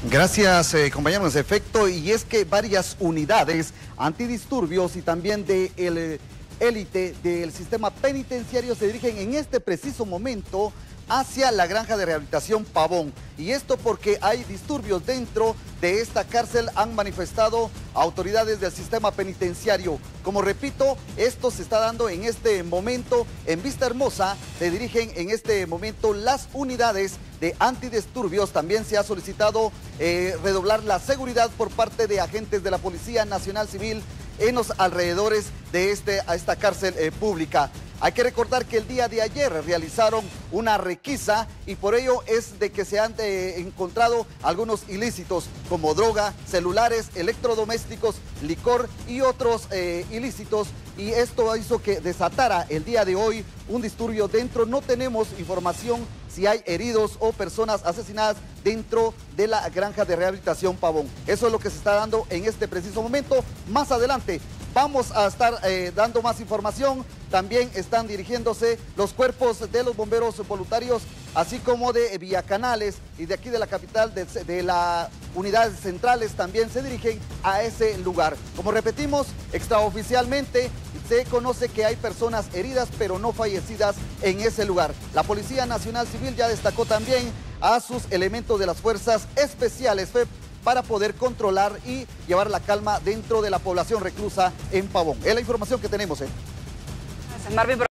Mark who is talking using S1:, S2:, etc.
S1: Gracias, compañeros. Efecto, y es que varias unidades antidisturbios y también de élite del sistema penitenciario se dirigen en este preciso momento hacia la granja de rehabilitación Pavón. Y esto porque hay disturbios dentro de esta cárcel, han manifestado autoridades del sistema penitenciario. Como repito, esto se está dando en este momento en Vista Hermosa. Se dirigen en este momento las unidades de antidisturbios. También se ha solicitado redoblar la seguridad por parte de agentes de la Policía Nacional Civil en los alrededores de esta cárcel pública. Hay que recordar que el día de ayer realizaron una requisa y por ello es de que se han encontrado algunos ilícitos como droga, celulares, electrodomésticos, licor y otros ilícitos, y esto hizo que desatara el día de hoy un disturbio dentro. No tenemos información si hay heridos o personas asesinadas dentro de la granja de rehabilitación Pavón. Eso es lo que se está dando en este preciso momento. Más adelante vamos a estar dando más información. También están dirigiéndose los cuerpos de los bomberos voluntarios, así como de Villacanales y de aquí de la capital, de las unidades centrales, también se dirigen a ese lugar. Como repetimos, extraoficialmente se conoce que hay personas heridas, pero no fallecidas en ese lugar. La Policía Nacional Civil ya destacó también a sus elementos de las fuerzas especiales FEP para poder controlar y llevar la calma dentro de la población reclusa en Pavón. Es la información que tenemos.
S2: Marvin.